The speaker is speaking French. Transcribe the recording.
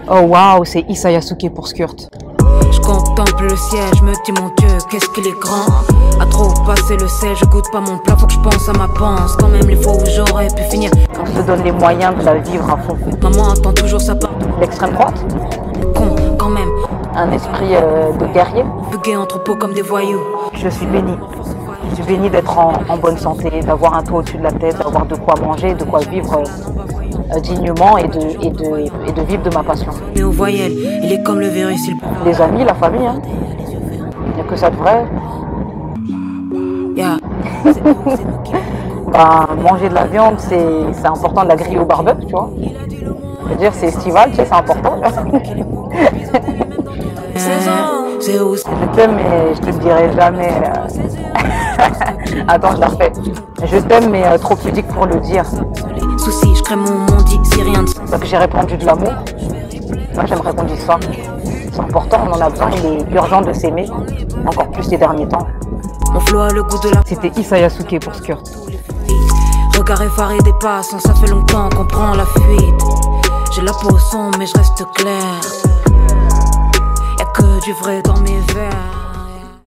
Oh waouh, c'est Issa Yasuke pour Skurt. Je contemple le ciel, je me dis mon Dieu, qu'est-ce qu'il est grand. À trop passer le sel, je goûte pas mon plat, faut que je pense à ma panse. Quand même les fois où j'aurais pu finir. On se donne les moyens de la vivre à fond. Maman attend toujours sa part. L'extrême droite, Con, quand même. un esprit de guerrier. Bugués en troupeau comme des voyous. Je suis bénie. Je suis bénie d'être en bonne santé, d'avoir un toit au-dessus de la tête, d'avoir de quoi manger, de quoi vivre dignement et de vivre de ma passion. Mais aux voyelles, il est comme le virus, il... Les amis, la famille, hein. Il n'y a que ça de vrai. Yeah. Bah, manger de la viande, c'est important de la griller au barbecue, tu vois. C'est-à-dire, c'est estival, tu sais, c'est important. C'est où? Je t'aime, mais je te le dirai jamais. Attends, je la refais. Je t'aime, mais trop pudique pour le dire. Soucis, je crée mon monde, si rien de... Donc j'ai répandu de l'amour. Moi, j'aimerais qu'on dise ça. C'est important, on en a besoin. Il est urgent de s'aimer, encore plus ces derniers temps. Mon flow a le goût de la... C'était Issa Yasuke pour Skurt. Regard effaré des passants, ça fait longtemps qu'on prend la fuite. J'ai la peau sombre, mais je reste clair. Y'a que du vrai dans mes verres.